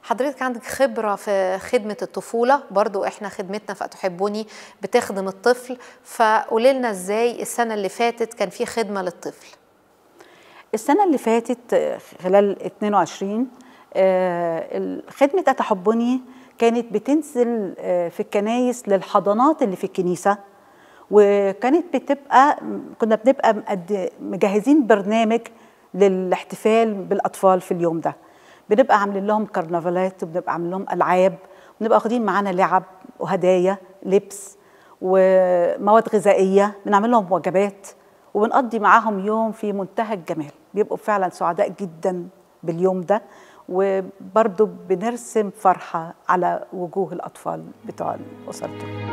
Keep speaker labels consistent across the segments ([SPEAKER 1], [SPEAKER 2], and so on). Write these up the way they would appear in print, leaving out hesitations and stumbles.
[SPEAKER 1] حضرتك عندك خبرة في خدمة الطفولة، برضو احنا خدمتنا في أتحبوني بتخدم الطفل، فقولي لنا ازاي السنة اللي فاتت كان في خدمة للطفل.
[SPEAKER 2] السنة اللي فاتت خلال 22 خدمة أتحبوني كانت بتنزل في الكنايس للحضانات اللي في الكنيسة، وكانت كنا بنبقى مجهزين برنامج للاحتفال بالأطفال في اليوم ده. بنبقى عاملين لهم كرنفالات، وبنبقى عاملين لهم ألعاب، وبنبقى واخدين معانا لعب وهدايا لبس ومواد غذائية، بنعمل لهم وجبات وبنقضي معاهم يوم في منتهى الجمال. بيبقوا فعلا سعداء جدا باليوم ده، وبرضه بنرسم فرحة على وجوه الأطفال بتوع أسرته.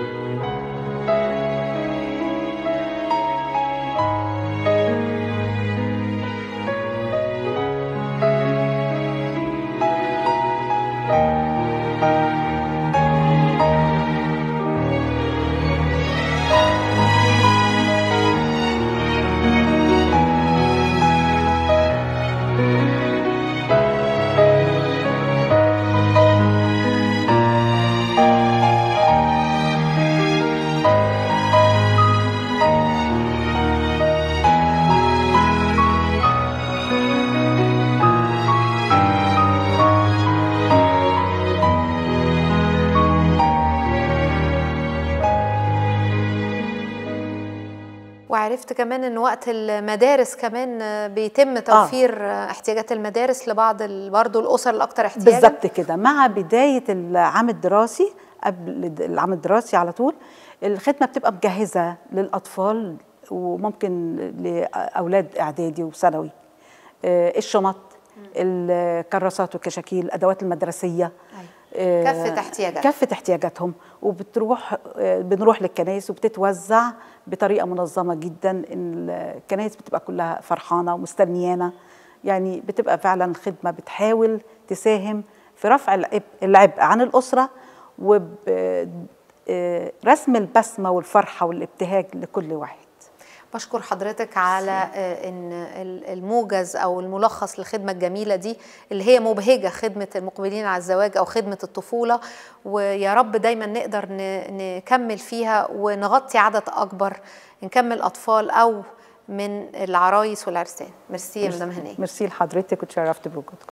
[SPEAKER 1] وعرفت كمان ان وقت المدارس كمان بيتم توفير احتياجات المدارس لبعض برضه الاسر الاكثر احتياجا.
[SPEAKER 2] بالظبط كده، مع بدايه العام الدراسي، قبل العام الدراسي على طول الخدمه بتبقى مجهزه للاطفال وممكن لاولاد اعدادي وثانوي، الشنط، الكراسات والكشاكيل، الادوات المدرسيه، كافة احتياجاتهم. بنروح للكنائس وبتتوزع بطريقة منظمة جدا. الكنائس بتبقى كلها فرحانة ومستنيانا، يعني بتبقى فعلا خدمة بتحاول تساهم في رفع العبء عن الأسرة ورسم البسمة والفرحة والابتهاج لكل واحد.
[SPEAKER 1] بشكر حضرتك على ان الموجز او الملخص للخدمه الجميله دي اللي هي مبهجه، خدمه المقبلين على الزواج او خدمه الطفوله، ويا رب دايما نقدر نكمل فيها ونغطي عدد اكبر، نكمل اطفال او من العرايس والعرسان. ميرسي يا مدام هنيه.
[SPEAKER 2] ميرسي لحضرتك وتشرفت بوجودكم.